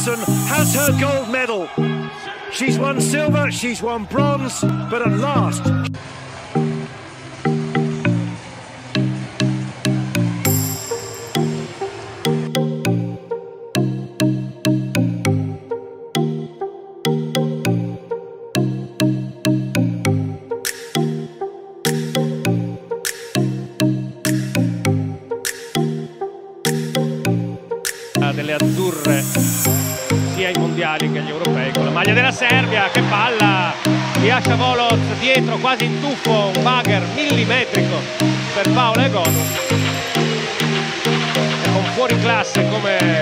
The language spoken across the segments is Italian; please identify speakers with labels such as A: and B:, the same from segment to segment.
A: Samuelson has her gold medal. She's won silver, she's won bronze, but at last...
B: delle azzurre sia ai mondiali che agli europei, con la maglia della Serbia. Che palla di Asha Voloz dietro, quasi in tuffo, un bagger millimetrico per Paola Egonu, e con fuori classe come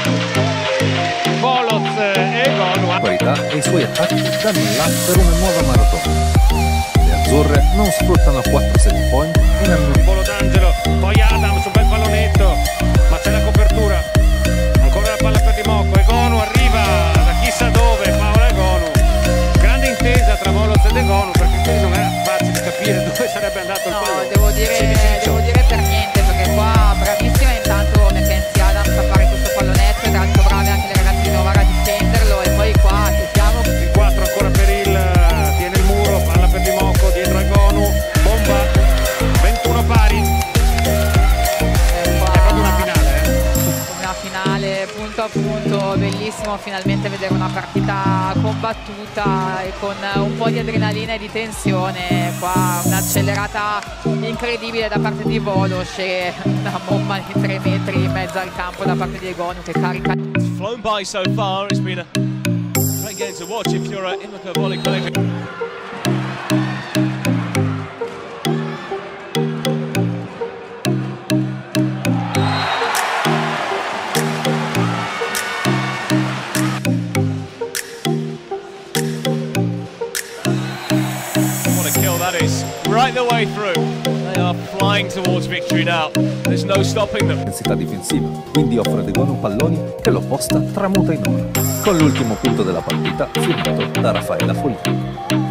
B: Voloz e Egonu.
C: Qualità e i suoi attacchi danno là per una nuova maratona. Le azzurre non sfruttano 4 set point in hanno
B: Un volo d'angelo, poi Adams, un bel pallonetto, ma c'è la copertura. Ancora la palla per Di Mocco, Egonu arriva da chissà dove, Paola Egonu. Grande intesa tra Voloz ed Egonu, perché qui non è facile capire dove sarebbe andato il pallone.
D: No, devo dire per niente, perché qua bravissima intanto Mackenzie Adams a fare questo pallonetto, e tanto brave anche le ragazze di Novara a difenderlo, e poi qua ci siamo.
B: Il 4 ancora per tiene il muro, palla per Di Mocco, dietro Egonu, bomba, 21 pari.
D: Una finale punto a punto, bellissimo finalmente vedere una partita combattuta e con un po' di adrenalina e di tensione. Qua un'accelerata incredibile da parte di Voloz e una bomba di 3 metri in mezzo al campo da parte di Egonu che carica.
E: It's flown by so far. It's been a great game to watch if you're an Imoca volley collector. That is right the way through. They are flying towards victory now. There's no stopping them.
C: intensità difensiva, quindi offre ad Egonu palloni che l'opposta tramuta in oro. Con l'ultimo punto della partita firmato da Raffaella Foligno.